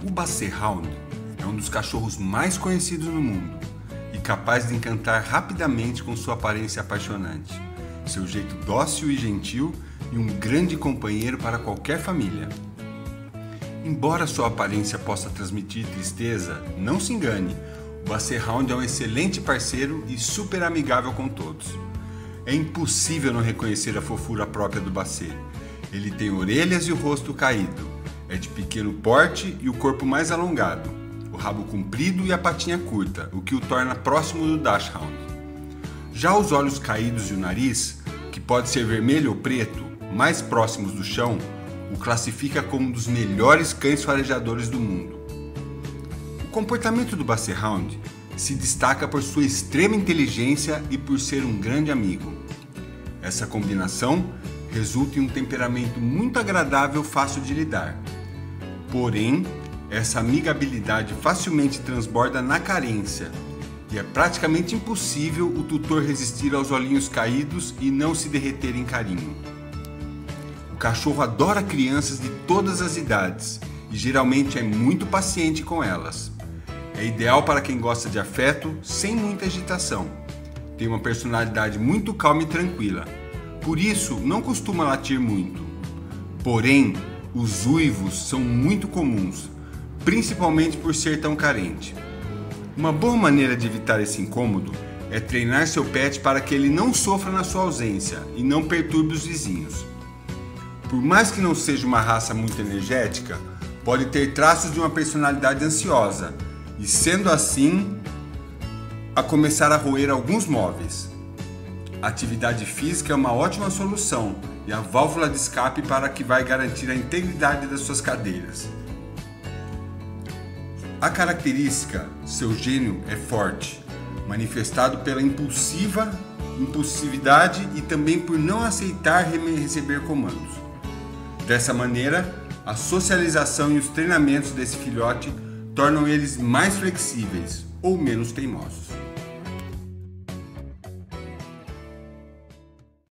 O Basset Hound é um dos cachorros mais conhecidos no mundo e capaz de encantar rapidamente com sua aparência apaixonante, seu jeito dócil e gentil e um grande companheiro para qualquer família. Embora sua aparência possa transmitir tristeza, não se engane, o Basset Hound é um excelente parceiro e super amigável com todos. É impossível não reconhecer a fofura própria do Basset. Ele tem orelhas e o rosto caído. É de pequeno porte e o corpo mais alongado, o rabo comprido e a patinha curta, o que o torna próximo do Dachshund. Já os olhos caídos e o nariz, que pode ser vermelho ou preto, mais próximos do chão, o classifica como um dos melhores cães farejadores do mundo. O comportamento do Basset Hound se destaca por sua extrema inteligência e por ser um grande amigo. Essa combinação resulta em um temperamento muito agradável e fácil de lidar. Porém, essa amigabilidade facilmente transborda na carência e é praticamente impossível o tutor resistir aos olhinhos caídos e não se derreter em carinho. O cachorro adora crianças de todas as idades e geralmente é muito paciente com elas. É ideal para quem gosta de afeto sem muita agitação. Tem uma personalidade muito calma e tranquila. Por isso, não costuma latir muito. Porém, os uivos são muito comuns, principalmente por ser tão carente. Uma boa maneira de evitar esse incômodo é treinar seu pet para que ele não sofra na sua ausência e não perturbe os vizinhos. Por mais que não seja uma raça muito energética, pode ter traços de uma personalidade ansiosa e, sendo assim, a começar a roer alguns móveis. A atividade física é uma ótima solução e a válvula de escape para que vai garantir a integridade das suas cadeiras. A característica, seu gênio é forte, manifestado pela impulsividade e também por não aceitar receber comandos. Dessa maneira, a socialização e os treinamentos desse filhote tornam eles mais flexíveis ou menos teimosos.